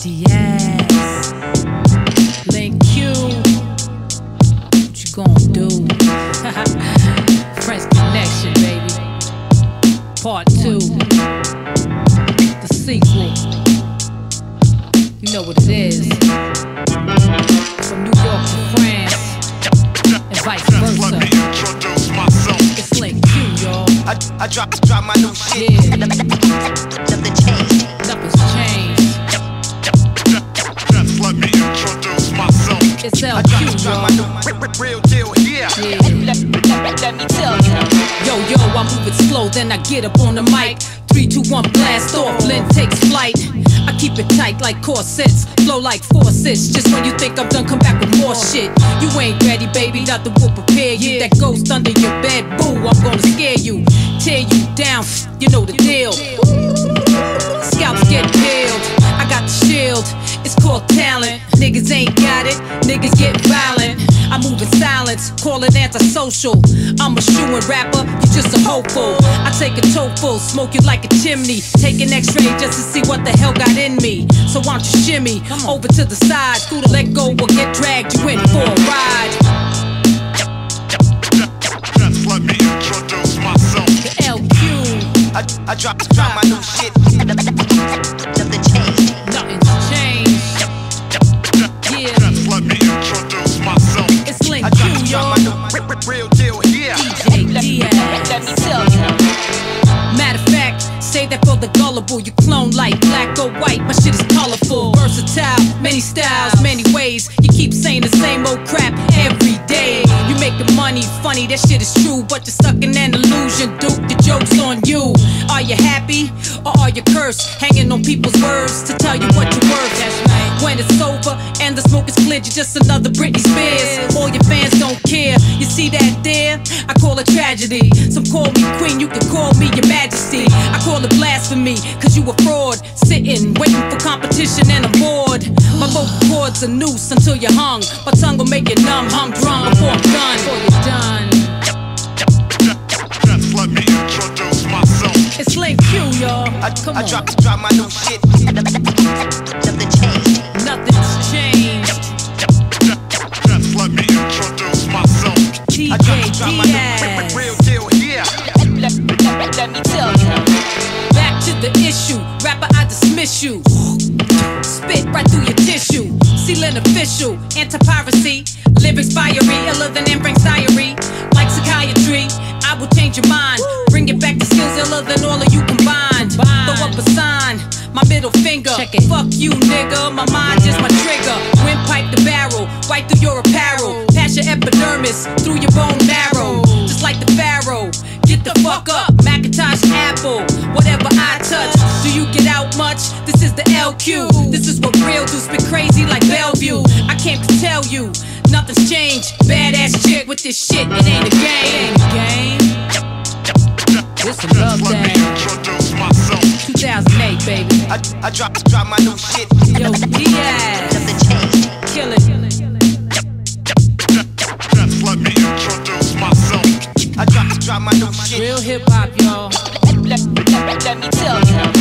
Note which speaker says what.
Speaker 1: Diaz, Link Q, what you gon' do? Friends Connection, baby. Part 2, the sequel. You know what it is. From New York to France, and vice versa. It's Link Q, y'all.
Speaker 2: I drop my new shit.
Speaker 1: Yeah.
Speaker 2: Nothing changed.
Speaker 1: Nothing's changed.
Speaker 2: Just let me introduce myself.
Speaker 1: It's
Speaker 2: I
Speaker 1: LQ,
Speaker 2: drop my
Speaker 1: y'all.
Speaker 2: new real deal here.
Speaker 1: Yeah.
Speaker 2: Let me tell you.
Speaker 1: Yo, I move it slow, then I get up on the mic. 3, 2, 1, blast off, Lynn takes flight. I keep it tight like corsets, flow like forceps. Just when you think I'm done, come back with more shit. You ain't ready, baby, nothing will prepare you. That ghost under your bed, boo, I'm gonna scare you. Tear you down, you know the deal. Scalps get peeled, I got the shield. It's called talent, niggas ain't got it, niggas get violent. I move in silence, call it antisocial. I'm a shooin' rapper, you just a hopeful. I take a toeful, smoke you like a chimney. Take an x-ray just to see what the hell got in me. So why don't you shimmy over to the side? Scooter, let go or get dragged, you in for a ride.
Speaker 2: Just let me introduce myself.
Speaker 1: The LQ,
Speaker 2: I drop my new shit. Nothing changed.
Speaker 1: nothing's changed. Yeah,
Speaker 2: Just let me introduce myself.
Speaker 1: it's Link
Speaker 2: I
Speaker 1: Q,
Speaker 2: drop
Speaker 1: y'all.
Speaker 2: my new real deal here.
Speaker 1: DJ Diaz.
Speaker 2: Let me tell you.
Speaker 1: Matter of fact, say that for the gullible. You clone like black or white, my shit is colorful, versatile, many styles, many ways. You keep saying the same old crap every day. You making money funny, that shit is true, but you're stuck in an illusion, dude. The joke's on you. Are you happy or are you cursed? Hanging on people's words to tell you what you're worth. That's right. When it's over and the smoke is cleared, you're just another Britney Spears. All your fans don't care. You see that there? I call it tragedy. Some call me queen, you can call me your majesty. I call it blasphemy, cause you a fraud. Sitting, waiting for competition and I'm bored. My vocal cords are noose until you're hung. My tongue will make you numb, humdrum before I'm done. Before you're done.
Speaker 2: Just let me introduce myself.
Speaker 1: It's Link Q, y'all. Come
Speaker 2: I
Speaker 1: on.
Speaker 2: drop my new shit. Nothing changed.
Speaker 1: Nothing's changed.
Speaker 2: Just let me introduce myself.
Speaker 1: DJ
Speaker 2: Drop my
Speaker 1: Diaz.
Speaker 2: new real deal here. Let me tell you.
Speaker 1: Back to the issue, rapper, I dismiss you. Spit right through your tissue. Sealing official, anti-piracy. Lyrics fiery, iller than M. Frank's diary. Like psychiatry, I will change your mind. Bring it back to skills iller than all of you combined. Throw up a sign, my middle finger. Check it. Fuck you, nigga, my mind just my trigger. Windpipe the barrel, right through your apparel. Pass your epidermis, through your bone marrow. Just like the pharaoh. Get the fuck up, Macintosh Apple. Whatever I touch, do you get out much? This is the LQ. This is what real do, spit crazy like Bellevue. I came to tell you, nothing's changed. Badass chick with this shit, it ain't a game. It ain't a game. This a love
Speaker 2: Let me
Speaker 1: thing.
Speaker 2: introduce myself.
Speaker 1: 2008, baby.
Speaker 2: I drop my new shit.
Speaker 1: Yo, Diaz.
Speaker 2: Nothing changed.
Speaker 1: Kill it.
Speaker 2: Just let me introduce myself. I drop my new shit.
Speaker 1: Real hip hop, y'all.
Speaker 2: Let me tell you.